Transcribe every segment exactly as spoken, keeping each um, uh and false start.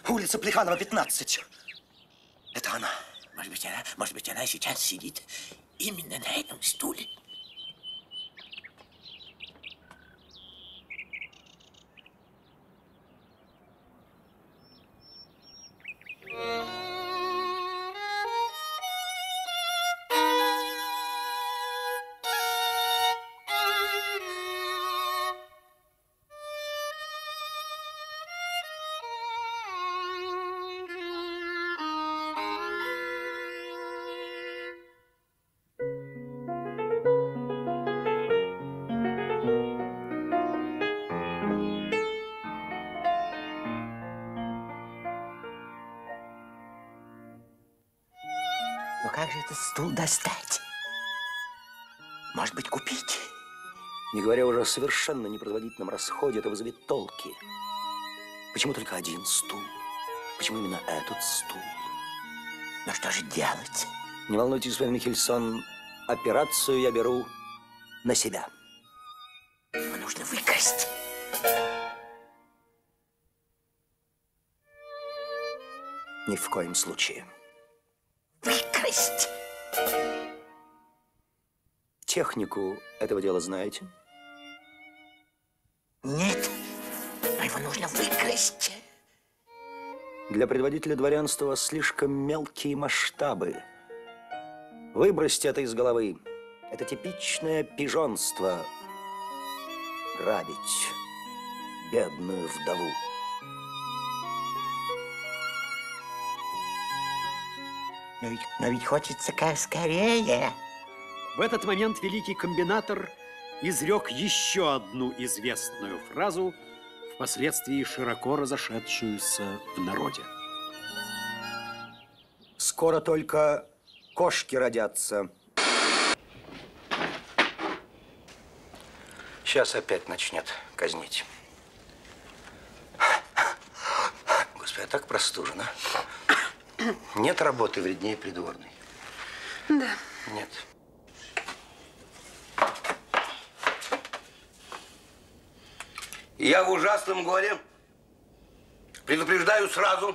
Улица Плеханова, пятнадцать. Это она. Может быть, она, может быть, она сейчас сидит именно на этом стуле. Но как же этот стул достать? Может быть, купить? Не говоря уже о совершенно непроизводительном расходе, это вызовет толки. Почему только один стул? Почему именно этот стул? Но что же делать? Не волнуйтесь, господин Михельсон, операцию я беру на себя. Его нужно выкрасть. Ни в коем случае. Выкрасть. Технику этого дела знаете? Нет, но его нужно выкрасть. Для предводителя дворянства у вас слишком мелкие масштабы. Выбросьте это из головы. Это типичное пижонство. Грабить бедную вдову. Но ведь, но ведь хочется как скорее. В этот момент великий комбинатор изрек еще одну известную фразу, впоследствии широко разошедшуюся в народе. Скоро только кошки родятся. Сейчас опять начнет казнить. Господи, я так простужена. Нет работы вреднее придворной. Да. Нет. Я в ужасном горе. Предупреждаю сразу.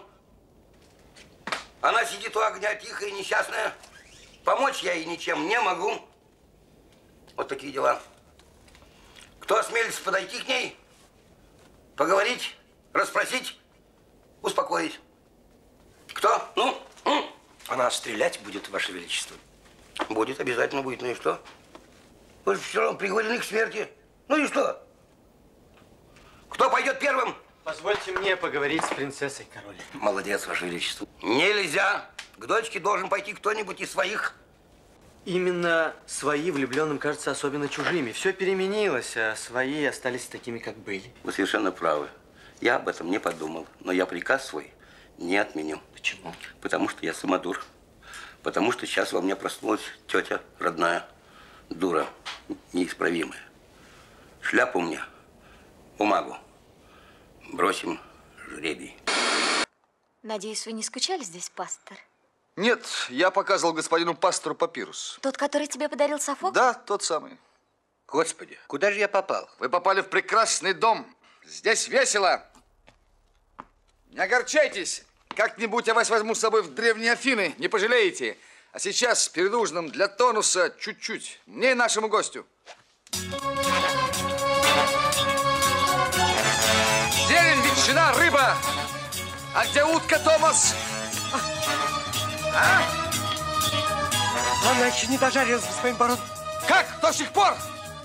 Она сидит у огня, тихая и несчастная. Помочь я ей ничем не могу. Вот такие дела. Кто осмелится подойти к ней, поговорить, расспросить, успокоить? Кто? Ну? М? Она стрелять будет, Ваше Величество? Будет, обязательно будет. Ну и что? Вы же все равно приговорены к смерти. Ну и что? Кто пойдет первым? Позвольте мне поговорить с принцессой, король. Молодец, Ваше Величество. Нельзя. К дочке должен пойти кто-нибудь из своих. Именно свои влюбленным кажутся особенно чужими. Все переменилось, а свои остались такими, как были. Вы совершенно правы. Я об этом не подумал. Но я приказ свой не отменю. Почему? Потому что я самодур. Потому что сейчас во мне проснулась тетя родная. Дура неисправимая. Шляпу мне, бумагу. Бросим жребий. Надеюсь, вы не скучали здесь, пастор? Нет, я показывал господину пастору папирус. Тот, который тебе подарил Софокл? Да, тот самый. Господи, куда же я попал? Вы попали в прекрасный дом. Здесь весело. Не огорчайтесь. Как-нибудь я вас возьму с собой в древние Афины. Не пожалеете. А сейчас, перед ужином, для тонуса чуть-чуть. Мне и нашему гостю. Зелень, ветчина, рыба. А где утка, Томас? А? Она еще не дожарилась, господин барон. Как? До сих пор?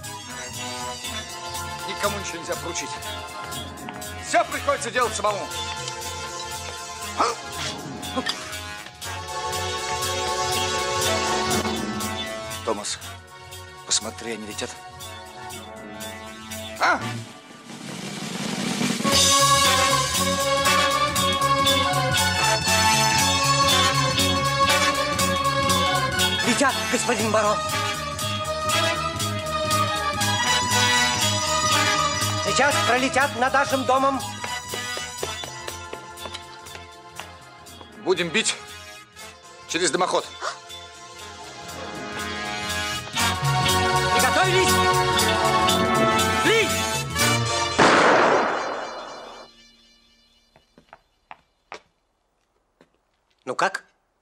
Никому ничего нельзя поручить. Все приходится делать самому. Томас, посмотри, они летят. А? Летят, господин барон. Сейчас пролетят над нашим домом. Будем бить через дымоход. Приготовились! Бей! Ну как?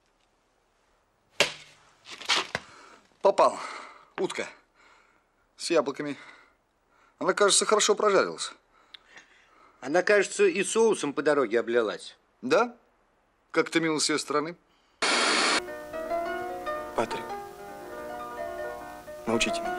Попал. Утка. С яблоками. Она, кажется, хорошо прожарилась. Она, кажется, и соусом по дороге облилась. Да? Как-то мило с ее стороны. Патрик, научите меня.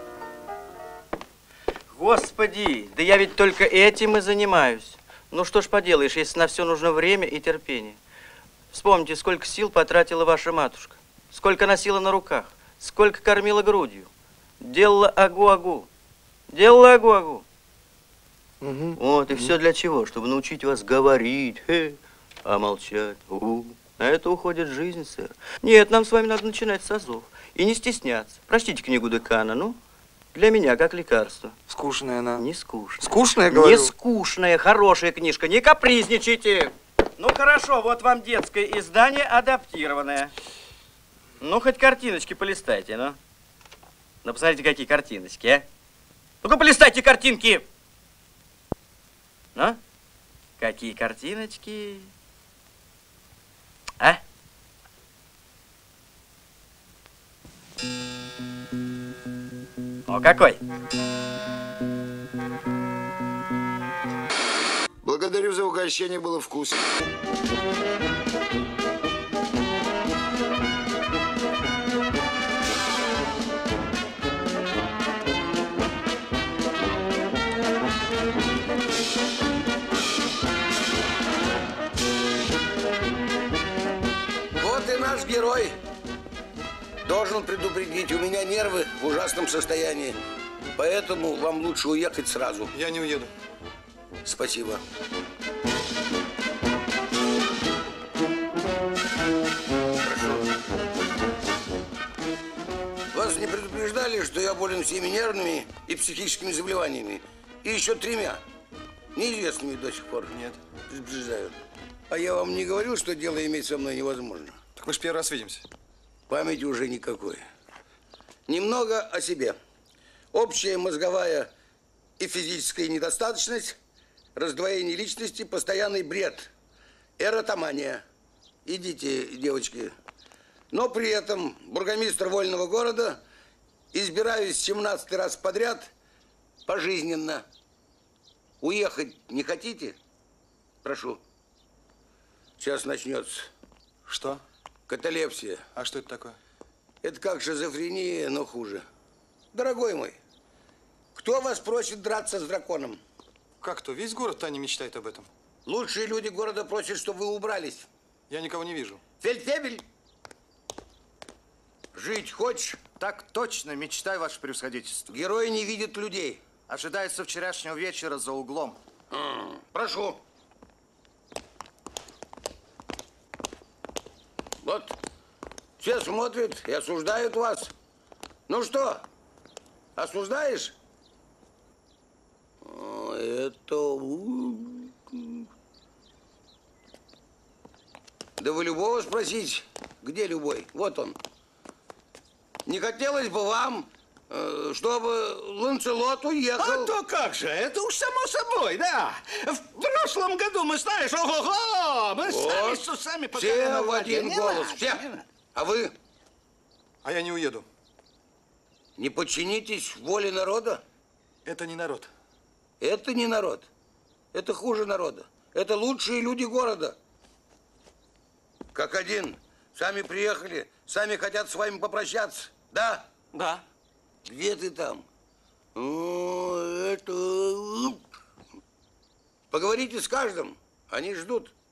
Господи, да я ведь только этим и занимаюсь. Ну что ж поделаешь, если на все нужно время и терпение. Вспомните, сколько сил потратила ваша матушка, сколько носила на руках, сколько кормила грудью. Делала агу-агу, делала агу-агу. Угу. Вот, и все для чего? Чтобы научить вас говорить, хе, а молчать. У-у. На это уходит жизнь, сэр. Нет, нам с вами надо начинать с азов. И не стесняться. Прочтите книгу Декана, ну. Для меня, как лекарство. Скучная она. Не скучная. Скучная, говорю? Не скучная, хорошая книжка. Не капризничайте. Ну, хорошо, вот вам детское издание, адаптированное. Ну, хоть картиночки полистайте, ну. Ну, посмотрите, какие картиночки, а. Ну-ка, полистайте картинки. Ну, какие картиночки. А? О, какой? Благодарю за угощение, было вкусно. Вот и наш герой. Должен предупредить, у меня нервы в ужасном состоянии. Поэтому вам лучше уехать сразу. Я не уеду. Спасибо. Прошу. Вас не предупреждали, что я болен всеми нервными и психическими заболеваниями? И еще тремя. Неизвестными до сих пор. Нет. Предупреждаю. А я вам не говорил, что дело иметь со мной невозможно? Так мы же первый раз видимся. Памяти уже никакой. Немного о себе. Общая мозговая и физическая недостаточность, раздвоение личности, постоянный бред, эротомания. Идите, девочки. Но при этом бургомистр вольного города, избираюсь семнадцатый раз подряд пожизненно. Уехать не хотите? Прошу. Сейчас начнется. Что? Каталепсия. А что это такое? Это как шизофрения, но хуже. Дорогой мой, кто вас просит драться с драконом? Как-то весь город Таня мечтает об этом. Лучшие люди города просят, чтобы вы убрались. Я никого не вижу. Фельдфебель, жить хочешь? Так точно, мечтай, ваше превосходительство. Герои не видят людей. Ожидается вчерашнего вечера за углом. М-м, прошу. Вот, все смотрят и осуждают вас. Ну что, осуждаешь? О, это... Да вы любого спросите, где любой? Вот он. Не хотелось бы вам, э, чтобы Ланцелот уехал? А то как же, это уж само собой, да. В прошлом году мы, знаешь, ого-го, мы Вот. сами с усами Все пока в один голос, все. А вы? А я не уеду. Не подчинитесь воле народа? Это не народ. Это не народ. Это хуже народа. Это лучшие люди города. Как один. Сами приехали, сами хотят с вами попрощаться. Да? Да. Где ты там? О, это... Поговорите с каждым. Они ждут.